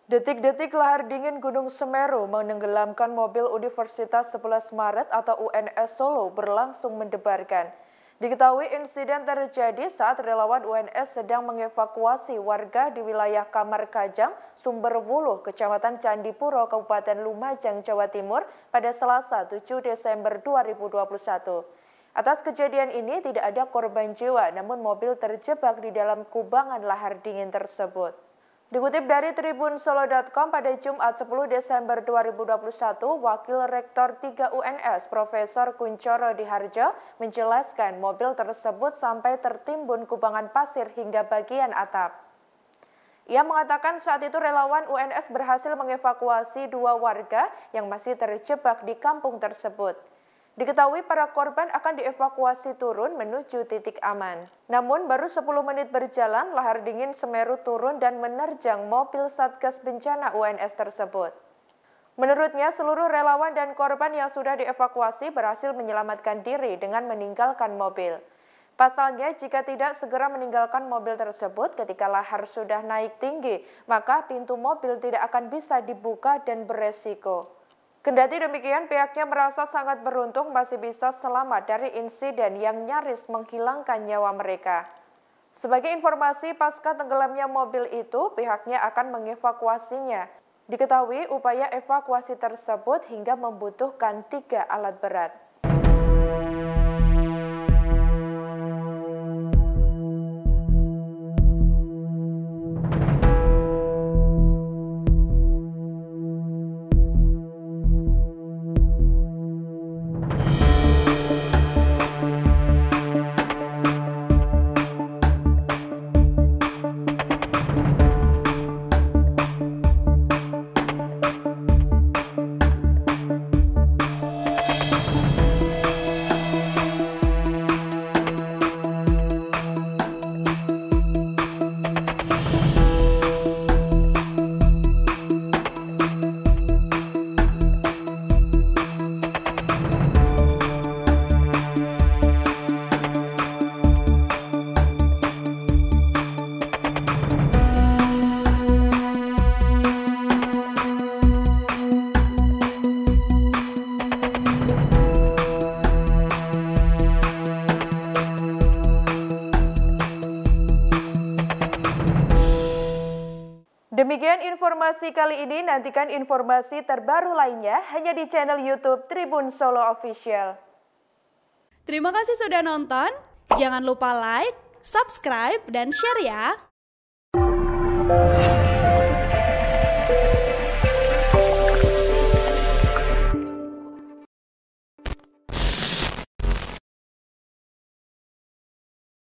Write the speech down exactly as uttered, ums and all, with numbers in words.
Detik-detik lahar dingin Gunung Semeru menenggelamkan mobil Universitas sebelas Maret atau U N S Solo berlangsung mendebarkan. Diketahui insiden terjadi saat relawan U N S sedang mengevakuasi warga di wilayah Kamar Kajang, Sumberwuluh, Kecamatan Candipuro, Kabupaten Lumajang, Jawa Timur pada Selasa tujuh Desember dua ribu dua puluh satu. Atas kejadian ini tidak ada korban jiwa, namun mobil terjebak di dalam kubangan lahar dingin tersebut. Dikutip dari tribun solo titik com pada Jumat sepuluh Desember dua ribu dua puluh satu, Wakil Rektor tiga U N S Profesor Kuncoro Diharjo menjelaskan mobil tersebut sampai tertimbun kubangan pasir hingga bagian atap. Ia mengatakan saat itu relawan U N S berhasil mengevakuasi dua warga yang masih terjebak di kampung tersebut. Diketahui para korban akan dievakuasi turun menuju titik aman. Namun baru sepuluh menit berjalan, lahar dingin Semeru turun dan menerjang mobil Satgas Bencana U N S tersebut. Menurutnya, seluruh relawan dan korban yang sudah dievakuasi berhasil menyelamatkan diri dengan meninggalkan mobil. Pasalnya, jika tidak segera meninggalkan mobil tersebut ketika lahar sudah naik tinggi, maka pintu mobil tidak akan bisa dibuka dan beresiko. Kendati demikian, pihaknya merasa sangat beruntung masih bisa selamat dari insiden yang nyaris menghilangkan nyawa mereka. Sebagai informasi, pasca tenggelamnya mobil itu, pihaknya akan mengevakuasinya. Diketahui upaya evakuasi tersebut hingga membutuhkan tiga alat berat. Demikian informasi kali ini, nantikan informasi terbaru lainnya hanya di channel YouTube Tribun Solo Official. Terima kasih sudah nonton, jangan lupa like, subscribe, dan share ya!